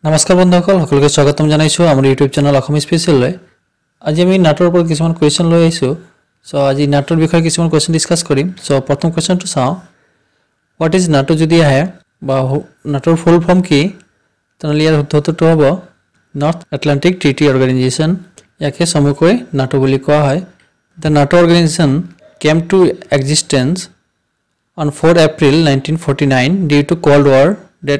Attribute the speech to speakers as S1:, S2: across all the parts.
S1: नमस्कार बंधुসকল সকলোকে স্বাগতম জানাইছো আমাৰ ইউটিউব চেনেল অসম স্পেশাল লৈ আজি আমি নাটৰ ওপৰত কিছুমান কোৱেশ্চন লৈ আইছো সো আজি নাটৰ বিষয়ে কিছুমান কোৱেশ্চন ডিসকাস কৰিম সো প্ৰথম কোৱেশ্চনটো চাও হোৱাট ইজ নাটো যদি আহে বা নাটৰ ফুল ফৰ্ম কি তেনেহলে ইয়াৰ উত্তৰটো হ'ব নৰ্থ আটলান্টিক ট্ৰিটি অৰ্গেনাইজেশ্যন ইয়াকে সমকৈ নাটো বুলি কোৱা হয় the nato organization came to existence on 4 April 1949 due to cold war that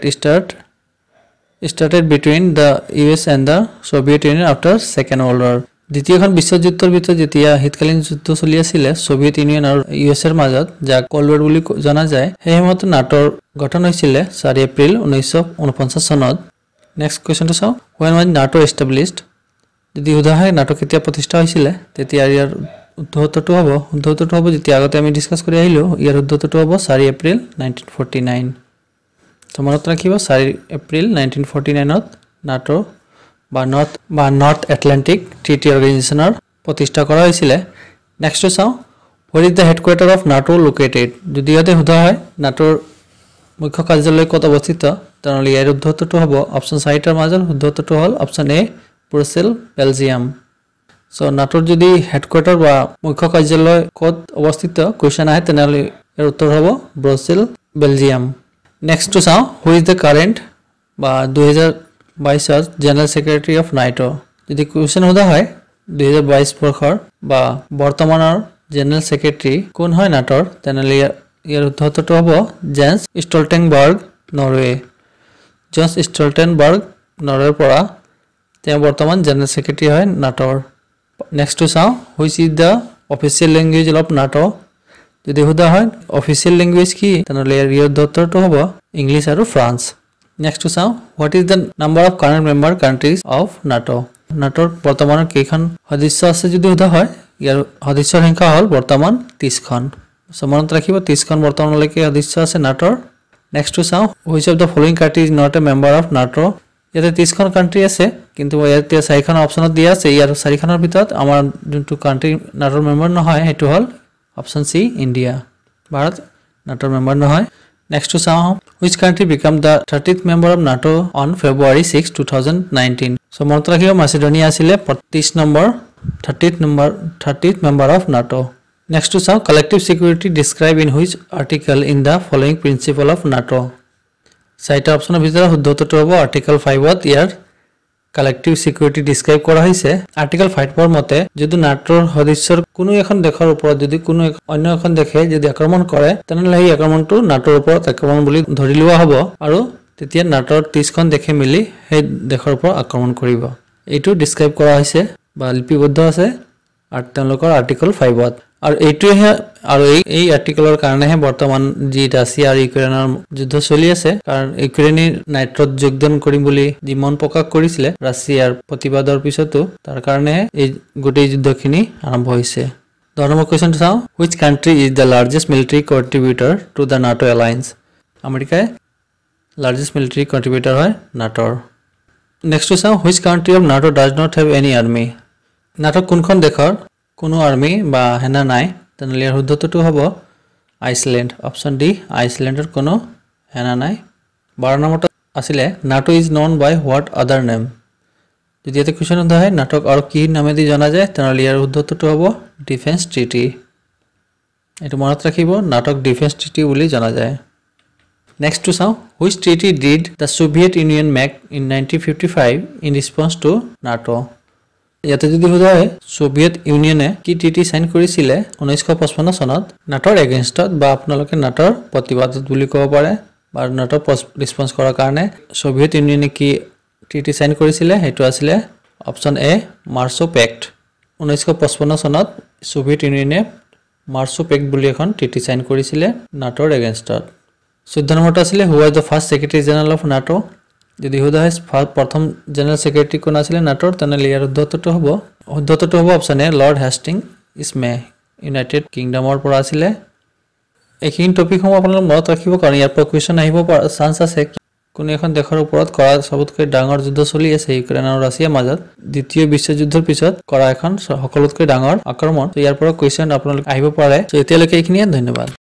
S1: started between the US and the Soviet Union after second world war দ্বিতীয়খন বিশ্বযুদ্ধৰ ভিতৰত যেতিয়া হিতকালীন যুদ্ধ চলি আছিল সোভিয়েত ইউনিয়ন আৰু ইউএছ এৰ মাজত যা কোল্ড ওয়াৰ বুলি জনা যায় সেই সময়ত নাটোৰ গঠন হৈছিল 4 এপ্ৰিল 1949 চনত নেক্সট কোৱেশ্চনটো চাও when was nato established যদি উদাহৰণ নাটো কেতিয়া প্ৰতিষ্ঠা হৈছিল তেতিয়া ইয়াৰ উত্তৰটো হ'ব যেতিয়া আগতে আমি ডিসকাস কৰি আহিলো ইয়াৰ উত্তৰটো হ'ব 4 এপ্ৰিল 1949 তোমাৰত ৰাখিব 4 এপ্ৰিল 1949 ত নাটো বা নৰ্থ আটলান্টিক ট্ৰিটি অৰ্গেনাইজেশ্যনৰ প্ৰতিষ্ঠা কৰা হৈছিল নেক্সট চাও where is the headquarters of nato located যদি ইয়াতে সোধা হয় নাটোৰ মুখ্য কাৰ্যালয় ক'ত অৱস্থিত তেনেহলে ইয়াৰ উত্তৰটো হ'ব অপচন 4টাৰ মাজৰ উত্তৰটো হ'ল option A Brussels Belgium so নাটোৰ যদি হেডকোয়াৰ্টাৰ বা মুখ্য কাৰ্যালয় ক'ত অৱস্থিত কোৱেশ্চন আহে তেনেহলে ইয়াৰ উত্তৰ হ'ব ব্ৰুসেল বেলজিয়াম নেক্সট টু চাও হু ইজ দ্য কারেন্ট বা 2022 জেনারেল সেক্রেটারি অফ নাটো যদি কোৱেশ্চন হোদা হয় 2022 বৰ্ষৰ বা বৰ্তমানৰ জেনারেল সেক্রেটারি কোন হয় নাটোৰ তেনেহলে ইয়াৰ উত্তৰটো হ'ব Jens Stoltenberg Norway Jens Stoltenberg নৰৱেৰ পৰা তেওঁ বৰ্তমান জেনারেল সেক্রেটারি হয় নাটোৰ নেক্সট টু চাও which is the official language of NATO যদি হোদা হয় অফিচিয়েল ল্যাঙ্গুয়েজ কি তেনেহলে ইয়াৰ উত্তৰটো হ'ব ইংলিশ আৰু ফ্ৰান্স নেক্সট টু চাও what is the number of current member countries of NATO নাটোৰ বৰ্তমানৰ কেইখন সদস্য আছে যদি হোদা হয় ইয়াৰ সদস্যৰ সংখ্যা হ'ল বৰ্তমান 30খন সমানত ৰাখিব 30খন বৰ্তমানলৈকে সদস্য আছে নাটোৰ নেক্সট টু চাও which of the following country is not a member of NATO ইয়াতে 30খন কান্ট্ৰি আছে কিন্তু ইয়াতে 4খন অপচনত দিয়া আছে ইয়াৰ 4খনৰ ভিতৰত আমাৰ যোনটো কান্ট্ৰি নাটোৰ মেম্বাৰ নহয় হেতু হ'ল অপচন সি ইন্ডিয়া ভাৰত নাটোৰ মেম্বাৰ নহয় নেক্সট টু চাও which country became the 30th member of nato on February 6 2019 so মনত ৰাখিব মাসিডোনিয়া আছিল 30th member of nato next to চাও collective security described in which article in the following principle of nato চাইটা অপচনৰ ভিতৰত শুদ্ধটো হ'ব article 5 ত ইয়াৰ কালেক্টিভ সিকিউৰিটি ডিসক্ৰাইব কৰা হৈছে আৰ্টিকেল 5 ৰ মতে যদি নাটোৰ সদস্যৰ কোনো এখন দেশৰ ওপৰত যদি কোনো অন্য এখন দেশে যদি আক্ৰমণ কৰে তেনেহলে এই আক্ৰমণটো নাটোৰ ওপৰত আক্ৰমণ বুলি ধৰি লোৱা হ'ব আৰু তেতিয়া নাটোৰ 30খন দেশে মিলি সেই দেশৰ ওপৰত আক্ৰমণ কৰিব এইটো ডিসক্ৰাইব কৰা হৈছে বা লিপিবদ্ধ আছে আৰু তেওঁলোকৰ আৰ্টিকেল 5 ত আৰু এইটোহে আৰু এই আৰ্টিকেলৰ কাৰণেহে বৰ্তমান যি ৰাছিয়া আৰু ইউক্ৰেইনৰ যুদ্ধ চলি আছে কাৰণ ইউক্ৰেইনে নাইট্ৰত যোগদান কৰিম বুলি যি মন প্ৰকাশ কৰিছিল ৰাছিয়াৰ প্ৰতিবাদৰ পিছতো তাৰ কাৰণে এই গোটেই যুদ্ধখিনি আৰম্ভ হৈছে ধৰ্ম কোৱেশ্চনটো চাও which country is the largest military contributor to the nato alliance America largest military contributor হয় নাটোৰ নেক্সট চাও which country of nato does not have any army নাটো কোনখন দেশৰ কোনো আৰ্মি বা হেনা নাই তেনেহলে ইয়াৰ উত্তৰটো হ'ব আইসল্যান্ড অপচন ডি আইসল্যান্ডৰ কোনো হেনা নাই 12 নম্বৰত আছিল NATO is known by what other name যদি এটা কোৱেশ্চন ਹੁੰਦਾ হয় নাটক আৰু কি নামেদি জনা যায় তেনেহলে ইয়াৰ উত্তৰটো হ'ব ডিফেন্স ট্ৰিটি এটো মনত ৰাখিব নাটক ডিফেন্স ট্ৰিটি বুলি জনা যায় নেক্সট টু চাও which treaty did the Soviet Union make in 1955 in response to NATO ইয়াতে যদি হোদা হয় সোভিয়েত ইউনিয়নে কি ট্ৰিটি সাইন কৰিছিল 1955 চনত নাটোৰ এগেইনষ্টত বা আপোনালোকে নাটোৰ প্ৰতিবাদত বুলি ক'ব পাৰে বা নাটোৰ ৰেসপন্স কৰাৰ কাৰণে সোভিয়েত ইউনিয়নে কি ট্ৰিটি সাইন কৰিছিল হেতু আছিল অপচন এ মাৰ্সো পেক্ট 1955 চনত সোভিয়েত ইউনিয়নে মাৰ্সো পেক্ট বুলি এখন ট্ৰিটি সাইন কৰিছিল নাটোৰ এগেইনষ্টত 14 নম্বৰটো আছিল who was the first secretary general of NATO যদি হোদা হয় প্ৰথম জেনারেল সেক্রেটারি কোন আছিল নাটোৰ তেনেহলে ইয়াৰ উত্তৰটো হ'ব option A Lord Hastings Ismay United কিংডমৰ পৰা আছিল এইখিনি টপিক হম আপোনালোক মনত ৰাখিব কাৰণ ইয়াৰ পৰা কোৱেশ্চন আহিব চান্স আছে কোন এখন দেশৰ ওপৰত কৰা সবতকৈ ডাঙৰ যুদ্ধ চলি আছে ইউক্ৰেইন আৰু ৰাছিয়াৰ মাজত দ্বিতীয় বিশ্বযুদ্ধৰ পিছত কৰা এখন সকলোতকৈ ডাঙৰ আক্ৰমণ ইয়াৰ পৰা কোৱেশ্চন আপোনালোক আহিব পাৰে তো এতিয়ালৈকে এইখিনিয়ে ধন্যবাদ